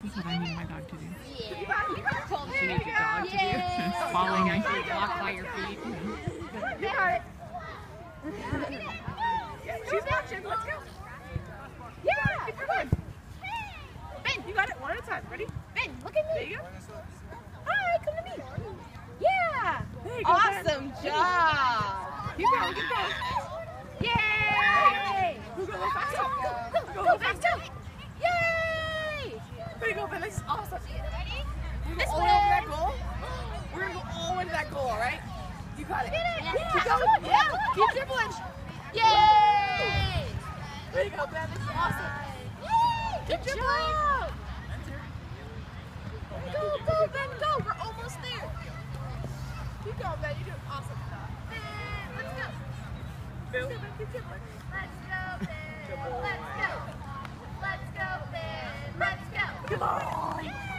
That's what I need my dog to do. Yeah. She needs your dog to do. It's falling, actually walk by your feet. You got it. She's watching. Let's go. Yeah. Come on. Ben, you got it one at a time. Ready? Ben, look at me. There you go. Hi, come to me. Yeah. There you go, awesome Ben. Job. Keep going. Keep going. Yay. Go faster. Go faster. Yay. There you go, Ben. This is awesome. Ready? This way. Over that goal. We're going to go all the way to that goal, all right? You got it. Yeah. Keep going. Yeah. Keep dribbling. Yay. There you go, Ben. This is awesome. Yay. Good job. Go, go, Ben, go. We're almost there. Keep going, Ben. You're doing awesome. Ben, let's go. Let's go, Ben. Keep dribbling. Let's go, Ben. Let's go. Let's go, Ben. Let's go. Come on.